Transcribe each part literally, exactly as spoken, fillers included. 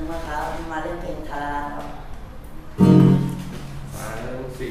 นะครับมาเล่นเพลงทาราครับสามสี่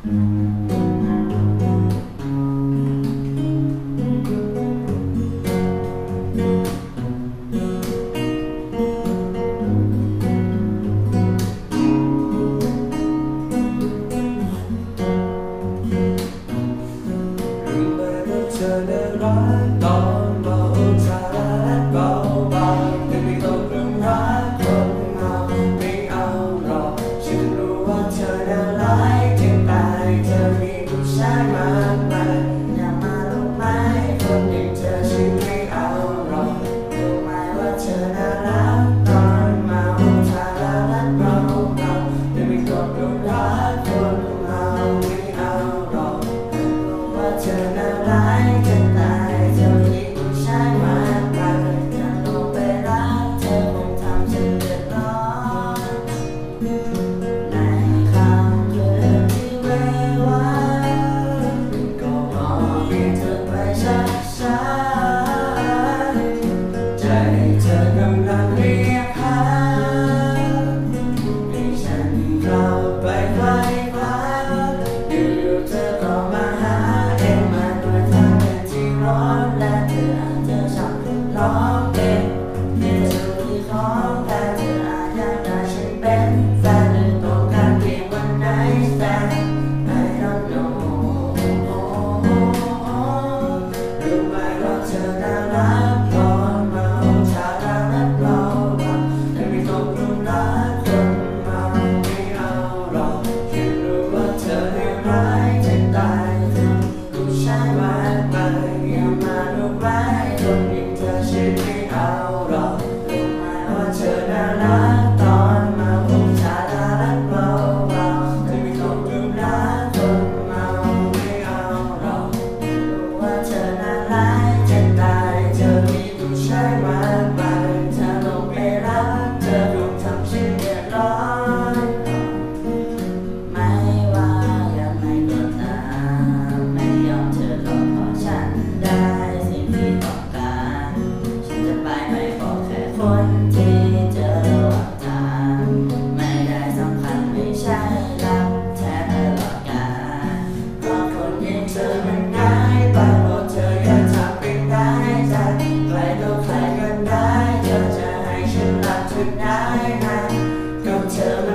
รู้ไหมว่าเธอได้รักตอนเมาทาราเบาเบาแต่ไม่ต้องเรื่องรักคนเมาไม่เอาหรอกฉันรู้ว่าเธอน่ารักถึงตายเธอมีผู้ชายมากมายอย่ามาลงไม้คนอย่างเธอฉันไม่เอาหรอกรู้ไหมว่าเธอน่ารักตอนเมาทาราเบาเบาแต่ไม่ต้องเรื่องรักคนเมาไม่เอาหรอกรู้ว่าเธอน่ารักจะตายเธอมีผู้ชายมากมายจะลงไปรักเธอคงทำฉันเดือดร้อนในค่ำคืนที่เววาก็มองเห็นเธอไปช้าๆใจเธอกำลังเรียกหาให้ฉันเข้าไปใกล้กว่าอยู่ๆเธอก็มาหาเองมาด้วยท่าเป็นที่ร้อนและเธออาจจะชอบร้องเพลงที่เธอที่ของแต่เธออาจอยากได้ฉันเป็นแฟนหรือต้องการเพียงวันไหนแฟน I don't know รู้ไหมว่าเธอน่ารักตอนเมาทาราและเบาเบาแต่ไม่ต้องรุนรักคนเมาไม่เอาหรอกฉันรู้ว่าเธอได้ร้ายจะตายเธอผู้ชายมากมายอย่ามาลุกไล่คนอย่างเธอฉันไม่เอาหรอกรู้ไหมว่าเธอน่ารักตอนเมาทาราและเบาเบาแต่ไม่ต้องรุนรักคนเมาไม่เอาหรอกรู้ว่าเธอน่ารักจะตายเธอมีผู้ชายมากมายเธอลงไปรักเธอคงทำฉันเดือดร้อนไม่ว่ายังไงก็ตามไม่ยอมเธอก็ขอฉันได้สิ่งที่ต้องการฉันจะไปไม่ขอแค่คนที่เจอระหว่างทางไม่ได้สำคัญไม่ใช่รักแท้ตลอดกาลเพราะคนอย่างเธอมันง่ายไปเพราะเธออยากทำเป็นได้จากใครต่อใครก็ได้เธอจะให้ฉันรักเธอได้นะกับเธอ